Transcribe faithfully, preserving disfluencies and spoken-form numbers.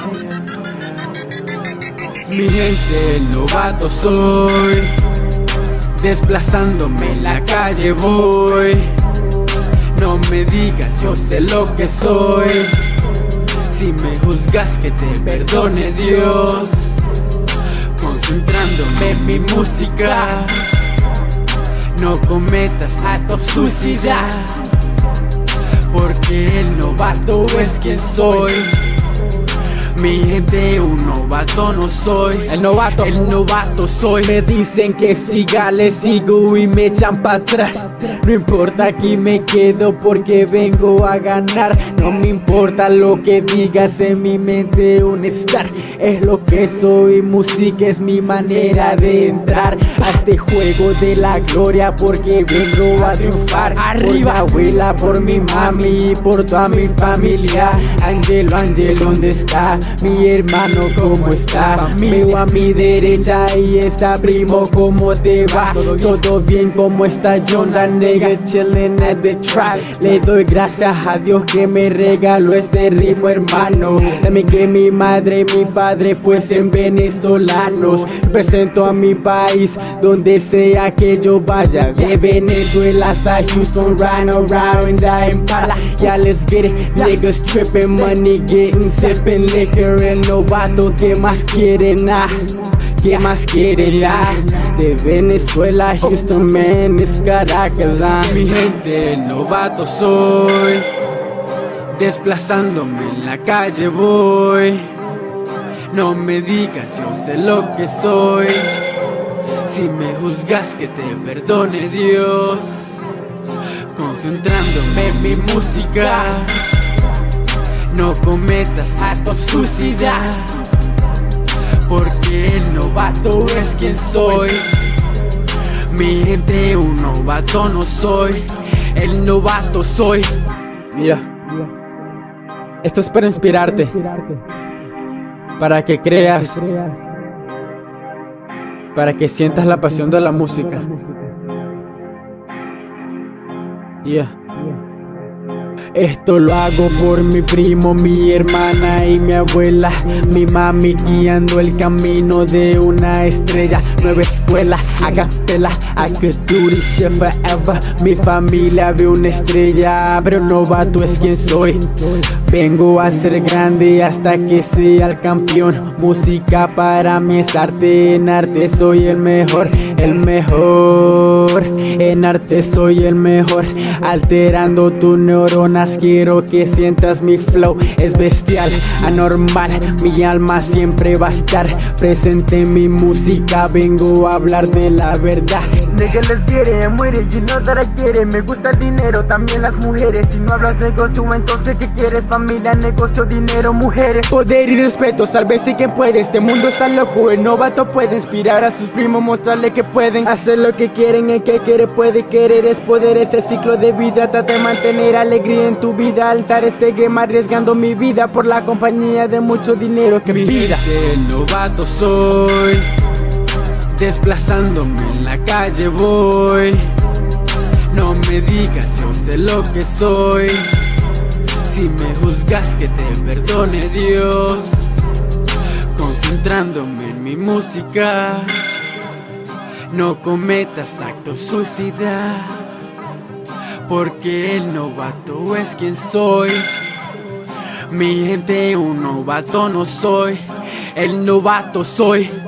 Mi gente, el novato soy, desplazándome en la calle voy. No me digas, yo sé lo que soy. Si me juzgas, que te perdone Dios. Concentrándome en mi música, no cometas actos suicida, porque el novato es quien soy. Mi gente, un novato no soy. El novato, el novato soy. Me dicen que siga, le sigo y me echan para atrás. No importa, aquí me quedo porque vengo a ganar. No me importa lo que digas, en mi mente un star es lo que soy. Música es mi manera de entrar a este juego de la gloria, porque vengo a triunfar. Arriba, por mi abuela, por mi mami y por toda mi familia. Angelo, Angelo, ¿dónde está? Mi hermano, ¿cómo está? Veo a mi derecha y está primo, ¿cómo te va? Todo bien, ¿cómo está John? La nigga chillin' at the trap. Le doy gracias a Dios que me regaló este ritmo, hermano. También que mi madre y mi padre fuesen venezolanos. Presento a mi país donde sea que yo vaya, de Venezuela hasta Houston, right around in the Impala. Yeah, let's get it, niggas trippin', money getting, sippin' liquor. El novato, ¿qué más quieren? Ah, ¿qué más quieren? Ah, de Venezuela, Houston, man, es Caracas. Ah. Mi gente, el novato soy, desplazándome en la calle voy. No me digas, yo sé lo que soy. Si me juzgas, que te perdone Dios. Concentrándome en mi música, no cometas actos suicida, porque el novato es quien soy. Mi gente, un novato no soy. El novato soy. Mira, esto es para inspirarte, para que creas, para que sientas la pasión de la música. Yeah. Esto lo hago por mi primo, mi hermana y mi abuela. Mi mami guiando el camino de una estrella. Nueva escuela, acapella, I could do this shit forever. Mi familia ve una estrella, pero novato es quien soy. Vengo a ser grande hasta que sea el campeón. Música para mí es arte, en arte soy el mejor, el mejor. En arte soy el mejor, alterando tus neuronas. Quiero que sientas mi flow, es bestial, anormal. Mi alma siempre va a estar presente en mi música. Vengo a hablar de la verdad. De que les quiere, muere, y no dará quiere. Me gusta el dinero, también las mujeres. Si no hablas negocio, entonces ¿qué quieres? Familia, negocio, dinero, mujeres. Poder y respeto, sálvese quien puede. Este mundo está loco, el novato puede inspirar a sus primos, mostrarle que pueden hacer lo que quieren. El que quiere puede querer, es poder, ese ciclo de vida. Trata de mantener alegría en tu vida. Altar este game, arriesgando mi vida por la compañía de mucho dinero que mi vida. Gente, el novato soy, desplazándome en la calle voy. No me digas, yo sé lo que soy. Si me juzgas, que te perdone Dios. Concentrándome en mi música, no cometas actos suicida, porque el novato es quien soy. Mi gente, un novato no soy. El novato soy.